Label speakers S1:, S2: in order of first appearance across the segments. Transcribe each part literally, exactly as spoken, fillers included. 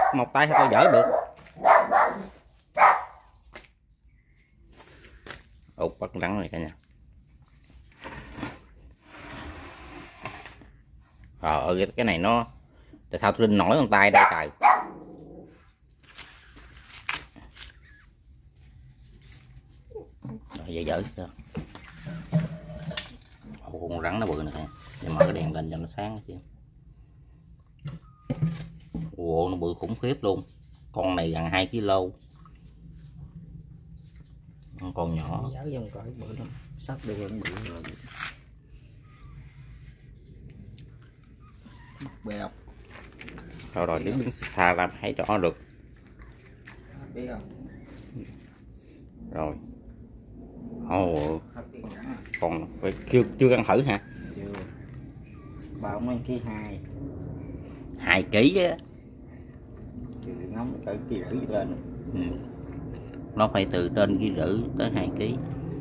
S1: một tay sao tao dỡ được. Út bắt rắn này cả nhà. Trời ơi cái này nó tại sao tôi linh nổi con tay đây trời. Rồi vậy dở chưa. Ồ, con rắn nó bự nè. Để mở cái đèn lên cho nó sáng chứ. Ồ, nó bự khủng khiếp luôn. Con này gần hai ki lô. Con nhỏ.
S2: Dở dòng cỡ bự lắm. Sắp được bự rồi. Bèo.
S1: Rồi rồi đứng đứng xa làm thấy rõ được.
S2: Biết không?
S1: Rồi. Ồ. Còn chưa chưa ăn thử hả?
S2: Chưa. Bà ông ăn ký hai.
S1: Hai ký á.
S2: Từ ngóng tới ký rưỡi lên.
S1: Ừ. Nó phải từ trên ký rưỡi tới hai ký.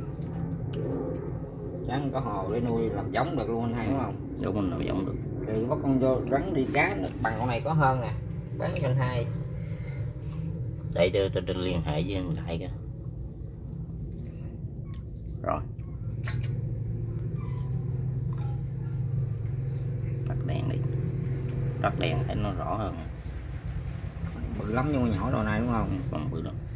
S2: Chẳng có hồ để nuôi làm giống được luôn anh hai đúng không?
S1: Đúng mình làm giống được.
S2: Thì bắt con vô rắn đi cá bằng con này có hơn nè. Bán cho anh hai.
S1: Để tôi, tôi, tôi liên hệ với anh lại kìa. Rồi. Tắt đèn đi. Tắt đèn thấy nó rõ hơn.
S2: Bự lắm nhưng mà nhỏ đồ này đúng không?
S1: Còn bự lắm.